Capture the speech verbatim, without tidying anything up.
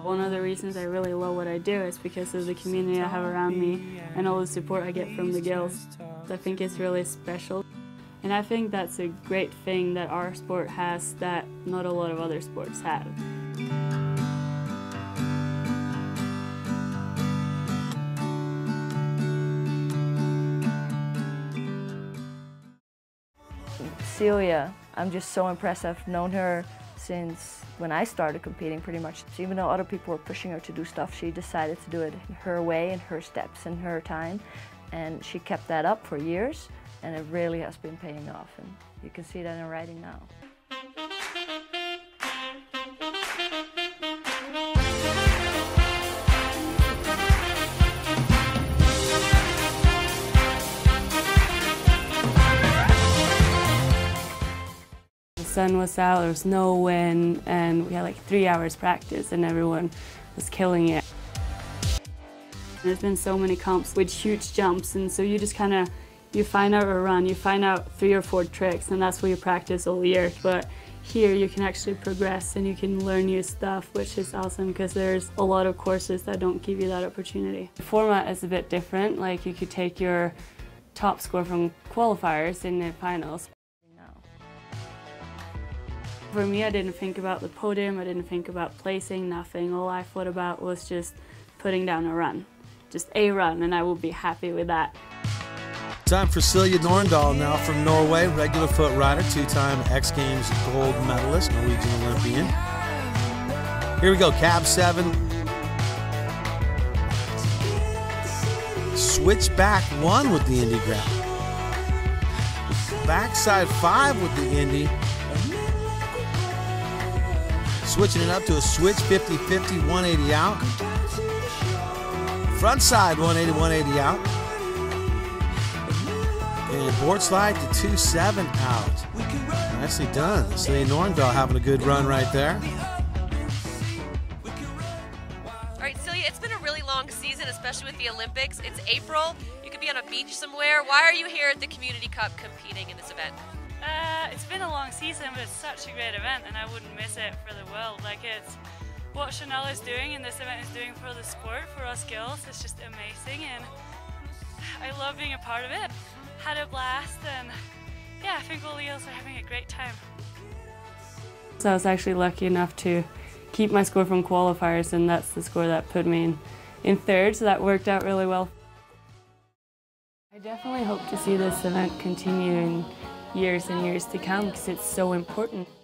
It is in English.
One of the reasons I really love what I do is because of the community I have around me and all the support I get from the girls. I think it's really special. And I think that's a great thing that our sport has that not a lot of other sports have. Celia, I'm just so impressed. I've known her since when I started competing pretty much. So even though other people were pushing her to do stuff, she decided to do it her way and her steps and her time. And she kept that up for years, and it really has been paying off. And you can see that in her riding now. The sun was out, there was no wind, and we had like three hours practice and everyone was killing it. There's been so many comps with huge jumps, and so you just kind of, you find out a run, you find out three or four tricks, and that's what you practice all year. But here you can actually progress and you can learn new stuff, which is awesome because there's a lot of courses that don't give you that opportunity. The format is a bit different, like you could take your top score from qualifiers in the finals. For me, I didn't think about the podium, I didn't think about placing, nothing. All I thought about was just putting down a run. Just a run, and I will be happy with that. Time for Silje Norendal now from Norway, regular foot rider, two-time X Games gold medalist, Norwegian Olympian. Here we go, cab seven. Switch back one with the Indy grab. Backside five with the Indy. Switching it up to a switch fifty fifty, one eighty out. Front side one eighty, one eighty out. And board slide to two seven out. Nicely done. Silje Norendal having a good run right there. All right, Silje, it's been a really long season, especially with the Olympics. It's April. You could be on a beach somewhere. Why are you here at the Community Cup competing in this event? Uh, it's been a long season, but it's such a great event, and I wouldn't miss it for the world. Like, it's what Chanel is doing and this event is doing for the sport, for us girls. It's just amazing, and I love being a part of it. Had a blast, and yeah, I think all the girls are having a great time. So I was actually lucky enough to keep my score from qualifiers, and that's the score that put me in, in third, so that worked out really well. I definitely hope to see this event continue in years and years to come because it's so important.